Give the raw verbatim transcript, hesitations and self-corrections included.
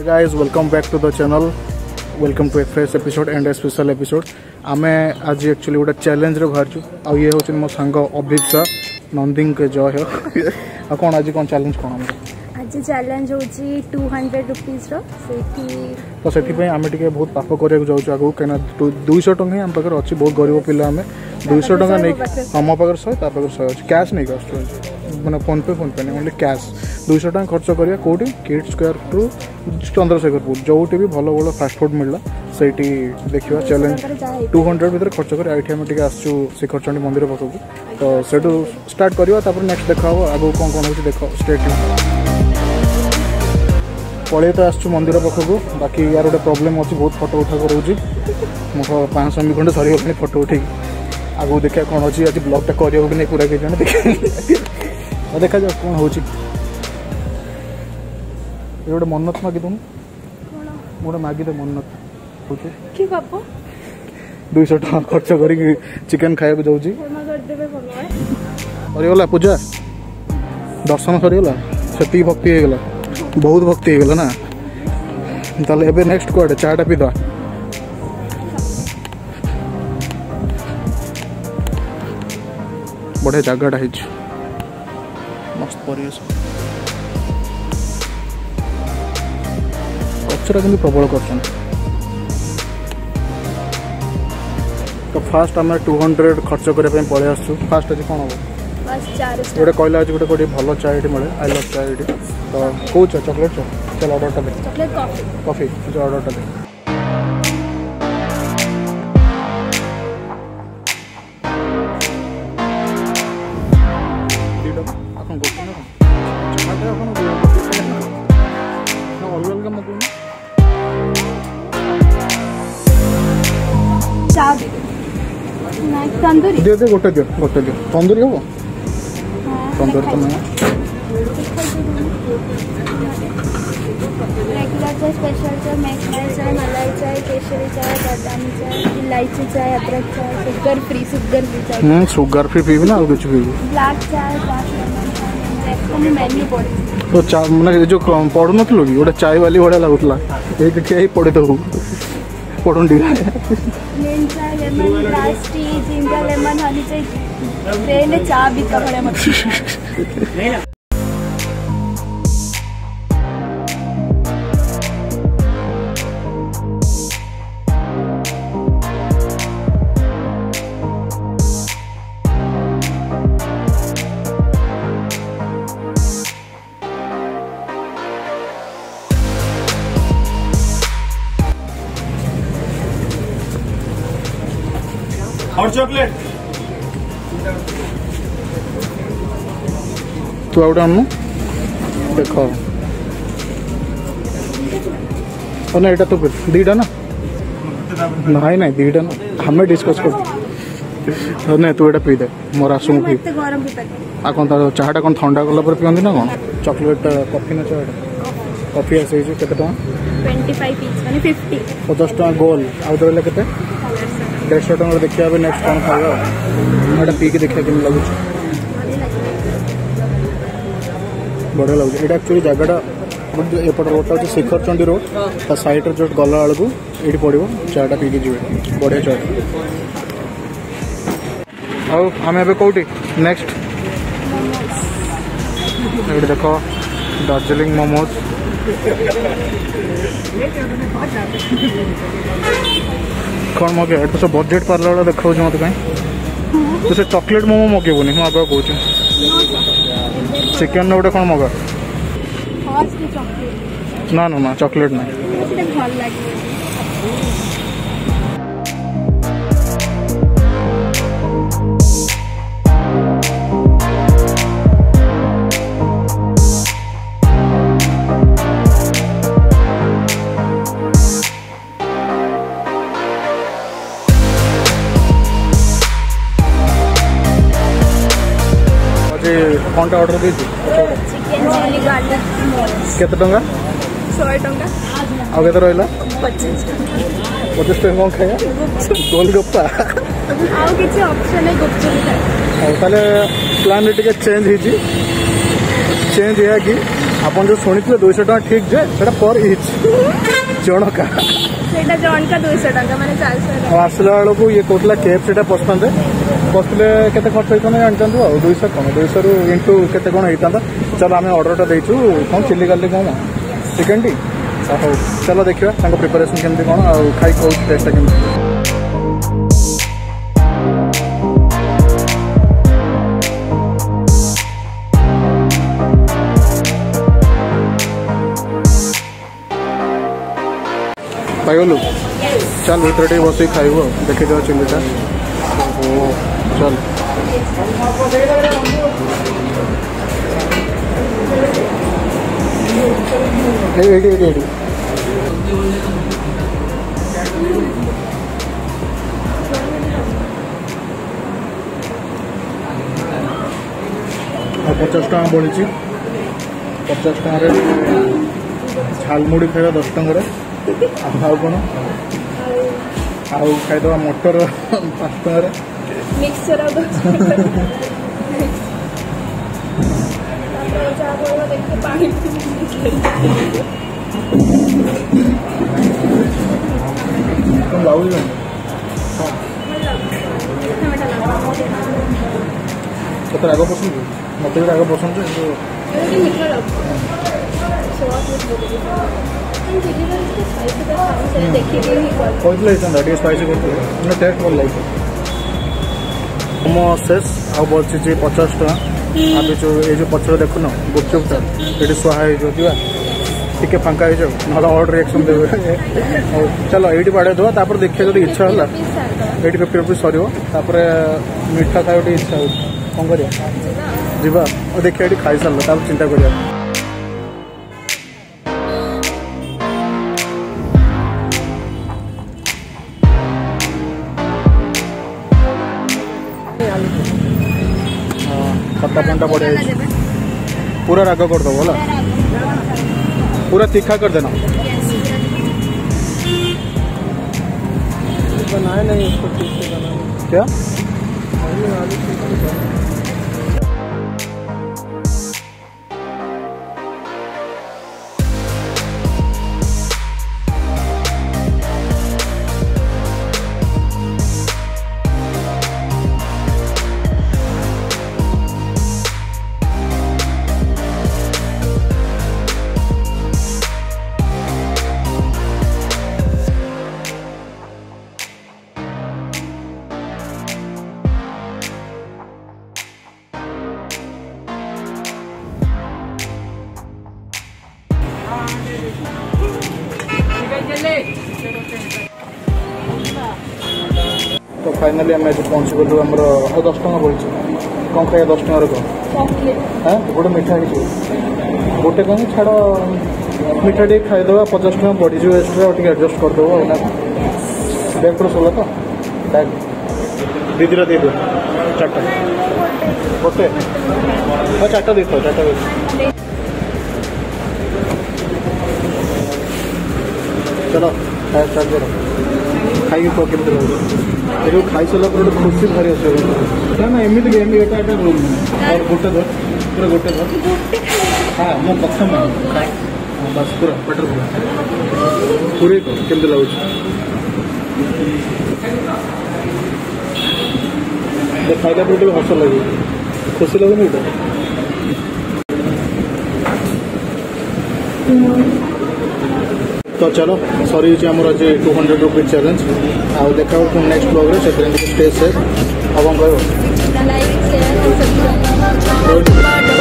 Hey guys, welcome back to the channel. Welcome to a fresh episode and a special episode. आमे आज actually गोटे challenge रे बाहर छु आ ये होछ मो संग अभिप्सा नंदिंग के जय हो आ कोन आज कोन चैलेंज कोन हमर आज चैलेंज होची टू हंड्रेड रुपीस रो सेठी तो सेठी पे आमे टिके बहुत पाप करे जाउ छु आगु केना टू सौ टंका हम पकर अछि बहुत गरीब पिला हमें दो सौ टंका नै हम पकर सौ ता पकर सौ अछि कैश नै कस्ट माने फोन पे फोन पे नै ओनली कैश दो सौ टंका खर्च करिया कोडी किड स्क्वायर टू चंद्रशेखरपुर जोटी भी भलो भलो फास्ट फूड मिलला सेठी देखिवा चैलेंज टू हंड्रेड भीतर खर्च कर आइठी हम टिके आसछु शिखरचंडी मंदिर पाखकु तो सेटू स्टार्ट करिवा तापर नेक्स्ट देखाबो आगु कोन कोन होची देखो स्टेट पळे तो आसछु मंदिर पाखकु बाकी यार गोटे प्रॉब्लम अछि बहुत फोटो उठा करूची मो पाँच सौ मिनिट सरी गले फोटो उठी आगु देखा कोन होची आज ब्लॉग टा करियो कि नै पूरा के जने देख देखा जा कोन होची ये गोटे मन्नत मागी तुम गोटे मागी दे मन्नत होची की बापू दो सौ टका खर्च करी चिकन खाया को जाउची सरी गला पूजा दर्शन सरी गला सती भक्ति हे गला बहुत भक्ति हे गला ना ताले एबे नेक्स्ट कोड चाटा पी दो बड़े जगह हिच मस्त परिवेश कचरा कि प्रबल कर तो फास्ट आम टू हंड्रेड खर्च करने पड़े आसु फास्ट आज कौन हम गोटे कहला आज गोटे गोटे भल चाय मिले आई लव चाय ये तो कौ चा चॉकलेट चा चल ऑर्डर दे कॉफी जो ऑर्डर दे तंदूरी दे दे गोटे दियो गोटे दियो तंदूरी हो तंदूरी तो नहीं रेगुलर चाय स्पेशल चाय मैक्स चाय मलाई चाय केसरी चाय बादामी चाय इलायची चाय अदरक चाय शुगर फ्री शुगर फ्री चाय हम्म शुगर फ्री पीबी ना कुछ पीबी ब्लैक चाय ब्लैक लेमन चाय मेन्यू पड़े तो चा माने जो पढ़ु नथलो कि गोटे चाय वाली बड़ा लागुतला ए देखि आई पड़े तो पढ़न डी ग्रीन चाय lemon grass tea ginger lemon honey चाय ट्रेन चा भी का बड़ा मत और चॉकलेट तू आउट आनु देखो और ना एटा तो दीटा ना नहीं नहीं दीटा ना हमें डिस्कस कर नहीं तू एटा पी दे मोर आसु पी गरम पी आ कोन ता चाहटा कोन ठंडा कला पर पियंदी ना कोन चॉकलेट कॉफी ना चाहटा कॉफी आसे जे केते टका पच्चीस पीस माने पचास पचास टका गोल आउ दरले केते डेढ़ सौ टका देखिए अब नेक्स्ट कौन खाएगा पी के देखिए कि लगुच बढ़िया लगुच ये एक्चुअली जगहटा एपट रोडटा हूँ शिखरचंडी रोड ता साइड जो गला बेलू ये पड़ो चाटा पी के जी बढ़िया चाय आउ आम ए कौटी नेक्स्ट ये देख दार्जिलिंग मोमोज कौन मगे तो सब बजेट पार्ला वाला देखा मत कहीं तो से चॉकलेट मोमो मगेबुनि हम आगे कहूँ चिकेन गोटे कौन मगा ना ना ना चॉकलेट ना कौन ऑर्डर दी चिकन चिली गार्लिक केते टंका सौ टंका आ केते रहला पचास पचास टंका कौन खाया गोलगप्पा आउ किसी ऑप्शन है गुपचुप खाए ताले प्लान टिके चेंज हिची चेंज है कि आपन जो सुनी दुई सौ टाँग ठीक जे सेटा पर इच जनका सेटा जनका दुई सौ टाँग माने चार सौ आसला बेलू ये कहला केफ से पसंद पसले के खर्च होता जानते हो दुई सौ कम दुई सौ इंटू के कौन होता चलो आम अर्डरटा देचु कौन चिल्ली गार्लिक कौन चिकेन टी हो चलो देखा प्रिपरेसन केमती कौन आ खाई कौ टेस्टा केमती पाइगलु चल भर टे बस खाइब देखी देव चिल्लीटा ओ चल एडी एडी एडी पचास टाँग बढ़ी पचास टाँग झालमुड़ी खाଇବା दस टंकार आउ कौन आउ खाईदे मटर पाँच टंकार मिक्सचर तो राग पसंद मत भी राग पसंद कहते स्पाइसी कर टेस्ट भल लगे मोमो शेष आ बची पचास टाँग आप जो ये जो पचर देखुन गुपचुपटा ये सुहा टे फांका हो जाओ ना अर्डर रिएक्शन देवे चलो ये बाड़े देवा देखिए जो इच्छा है ये फिफ्टी रुपीज सर मीठा खाई इच्छा हो कौन कर जीवा देखिए ये खाई सारा चिंता करिया खट्टा पंटा बढ़िया पूरा राग कर दो बोला पूरा तीखा कर देना बनाए नहीं इसको ठीक से बनाना क्या तो फाइनाली आम पहुँची गलु आम दस टाँग बोलছে कौन खाइए दस टाँग कौन हाँ गोटे मिठा गोटे कौन छाड़ मिठा टे खाईदे पचास टाँग बढ़ीज एक्सट्रा टे एडजस्ट करदेव ना बैग पूरा सरला तो बैग दीदी दे दो चार्टा गोटे हाँ चार्टा दे चार्टा दे चलो खाया स्टार्ट करो खाई केमती लगे ये खाई सारा पर खुशी भारी अच्छे ना एमती गेम एटा एटा और गोटे धर पूरा गोटे धर हाँ मो कथा हाँ बस पूरा पेटर पूरा पूरे केमती लगुच खाइला पर हस लगे खुशी लगुनि तो चलो सॉरी आमर आज टू हंड्रेड रुपीज चैलेंज आउ देखा नेक्स्ट ब्लॉग से स्टे सेफ अब कौन कह